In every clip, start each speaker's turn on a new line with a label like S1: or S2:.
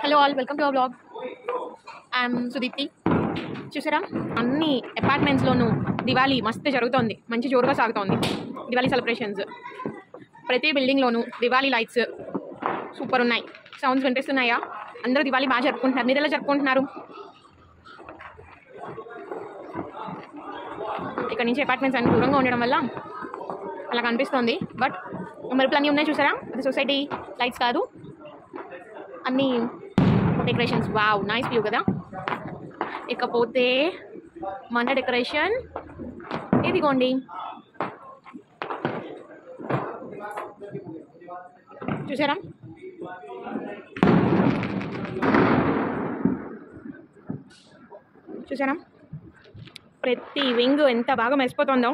S1: Hello all, welcome to our blog. I'm Sudeepthi. చూసారా, అన్ని అపార్ట్మెంట్స్లోనూ దివాళీ మస్తు జరుగుతోంది, మంచి జోరుగా సాగుతోంది దివాళీ సెలబ్రేషన్స్. ప్రతి బిల్డింగ్లోనూ దివాళీ లైట్స్ సూపర్ ఉన్నాయి. సౌండ్స్ వినిపిస్తున్నాయా? అందరూ దివాళీ బాగా జరుపుకుంటున్నారు. మీరు ఎలా జరుపుకుంటున్నారు? ఇక్కడ నుంచి అపార్ట్మెంట్స్ అన్ని దూరంగా ఉండడం వల్ల అలా కనిపిస్తుంది. బట్ మెరుపులన్నీ ఉన్నాయి చూసారా, అది సొసైటీ లైట్స్ కాదు, అన్నీ డెకరేషన్స్. వావ్, నైస్ వ్యూ కదా. ఇకపోతే మన డెకరేషన్ ఇదిగోండి, చూసారా? చూసారా ప్రతి వింగ్ ఎంత బాగా మెరిసిపోతుందో.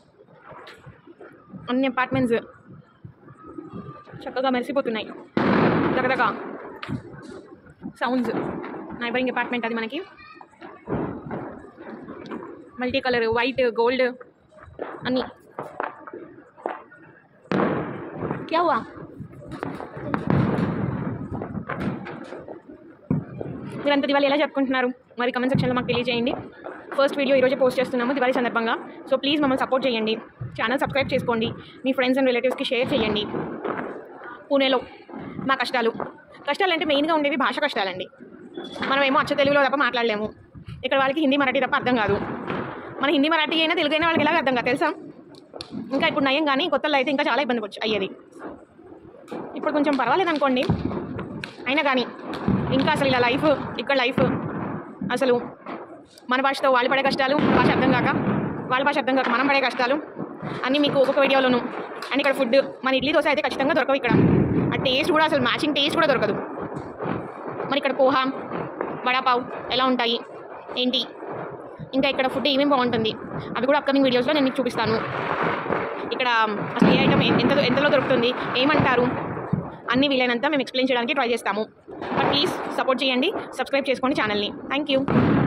S1: అన్ని అపార్ట్మెంట్స్ చక్కగా మెరిసిపోతున్నాయి. దగ్గర సౌండ్స్. నైబరింగ్ అపార్ట్మెంట్ అది మనకి మల్టీ కలర్, వైట్, గోల్డ్ అన్నీ. క్యా హువా? మీరంతా దివాళీ ఎలా జరుపుకుంటున్నారు మరి కమెంట్ సెక్షన్లో మాకు తెలియజేయండి. ఫస్ట్ వీడియో ఈరోజే పోస్ట్ చేస్తున్నాము దివాళీ సందర్భంగా. సో ప్లీజ్ మమ్మల్ని సపోర్ట్ చేయండి, ఛానల్ సబ్స్క్రైబ్ చేసుకోండి, మీ ఫ్రెండ్స్ అండ్ రిలేటివ్స్కి షేర్ చేయండి. పూణేలో మా కష్టాలు అంటే మెయిన్గా ఉండేవి భాష కష్టాలండి. మనమేమో అచ్చ తెలుగులో తప్ప మాట్లాడలేము. ఇక్కడ వాళ్ళకి హిందీ మరాఠీ తప్ప అర్థం కాదు. మన హిందీ మరాఠీ అయినా తెలుగు అయినా వాళ్ళకి ఎలాగ అర్థం కాదు తెలుసా? ఇంకా ఇప్పుడు నయం, కానీ కొత్తలో అయితే ఇంకా చాలా ఇబ్బంది అయ్యేది. ఇప్పుడు కొంచెం పర్వాలేదు అనుకోండి. అయినా కానీ ఇంకా అసలు ఇలా లైఫ్, ఇక్కడ లైఫ్ అసలు మన భాషతో వాళ్ళు పడే కష్టాలు, భాష అర్థం కాక వాళ్ళ భాష అర్థం కాక మనం పడే కష్టాలు అన్నీ మీకు ఒక్కొక్క వీడియోలోను. అండ్ ఇక్కడ ఫుడ్, మన ఇడ్లీ దోశ అయితే ఖచ్చితంగా దొరకవు ఇక్కడ. ఆ టేస్ట్ కూడా అసలు మ్యాచింగ్ టేస్ట్ కూడా దొరకదు. మరి ఇక్కడ పోహా, వడాపావ్ ఎలా ఉంటాయి ఏంటి, ఇంకా ఇక్కడ ఫుడ్ ఏమేమి బాగుంటుంది అవి కూడా అప్కమింగ్ వీడియోస్లో నేను మీకు చూపిస్తాను. ఇక్కడ అసలు ఏ ఐటమ్ ఎంతలో దొరుకుతుంది, ఏమంటారు అన్నీ వీలైనంత మేము ఎక్స్ప్లెయిన్ చేయడానికి ట్రై చేస్తాము. బట్ ప్లీజ్ సపోర్ట్ చేయండి, సబ్స్క్రైబ్ చేసుకోండి ఛానల్ని. Thank you.